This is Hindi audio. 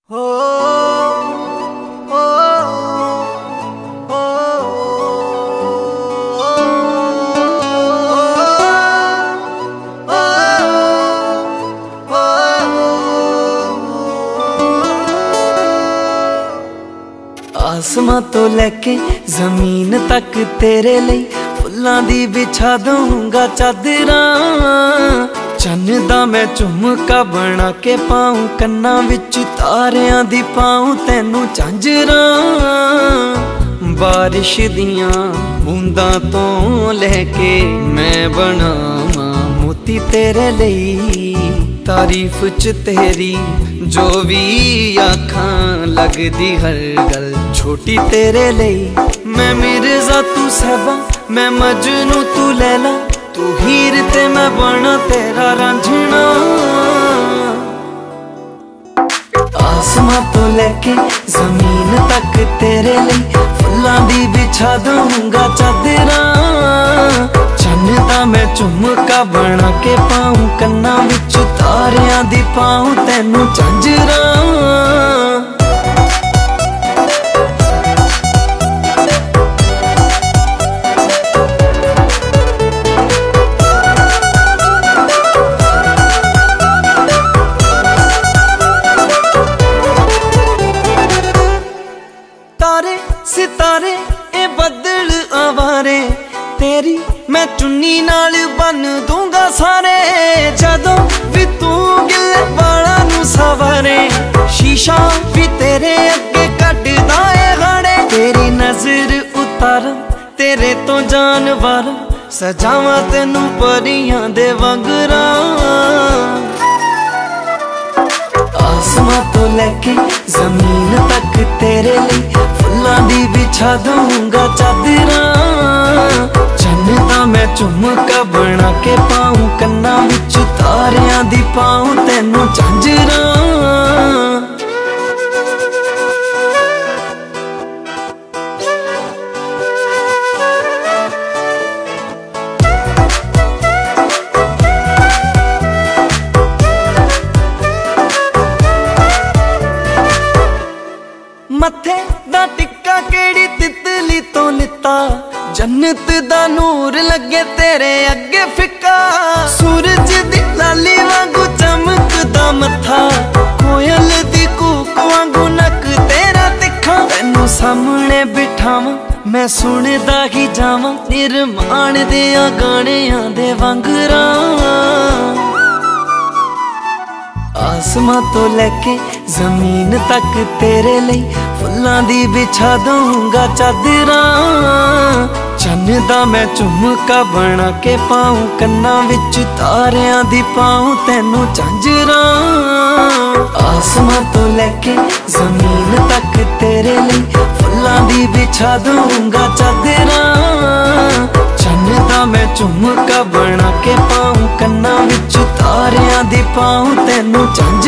हो ओ, ओ, आसमां तो लैके जमीन तक तेरे लिए फुल्लां दी बिछा दूंगा चादरां। चन्न दा मैं झुमका बना के पाऊं कन्ना विच तारियां दी पाऊं तैनू झांजरां। बारिश दियां बूंदां तो लैके मैं बनावां मोती तेरे लिए। तारीफ च तेरी जो भी आखां लगदी हर गल छोटी तेरे लिए। मैं मिर्जा तू सहबा मैं मजनू तू लैला, तू हीर ते मैं बना तेरा रांझना। आसमां तो लैके जमीन तक तेरे लिए फुल्लां दी बिछा दूंगा चादरां। चन्न दा मैं झुमका बना के पाऊं कन्ना विच तारियां दी पाऊं तैनू झांजरां। सितारे ए बदल आवारे तेरी मैं चुन्नी नाल बन दूंगा सारे। जदों भी तू गिले वाला नू सवारे शीशा भी तेरे अगे कटदा ए गाड़े। तेरी नजर उतारा तेरे तो जानवर सजावा तेनू परियां दे वांगरा। आसमां तो लैके जमीन तक तेरे लिए फुल्लां दी बिछा दूंगा चादरां। चन्न दा मैं झुमका बना के पाऊं कन्ना विच तारियां दी पाऊं तैनू झांजरां। मथे दा टिक्का केड़ी तितली तो लिता, जन्नत दा नूर लगे तेरे अगे फिक्का। सूरज दी लाली वांगू चमकदा मथा, कोयल दी कूक वांगू नक तेरा तिखा। तैनू सामने बिठावां मैं सुनदा ही जावां निर्माण दियां गाणियां दे वांगरा। आसमां तो लैके जमीन तक तेरे लिए फुल्लां दी बिछा दूंगा चादरां। चन्न दा मैं झुमका बना के पाऊं कन्ना विच तारियां दी पाऊं तैनू झांजरां। आसमां तो लैके जमीन तक तेरे लिए फुल्लां दी बिछा दूंगा चादरां। चन्न दा मैं झुमका बना के पाऊं कन्ना विच तारियां दी पाऊं तैनू झांजरां।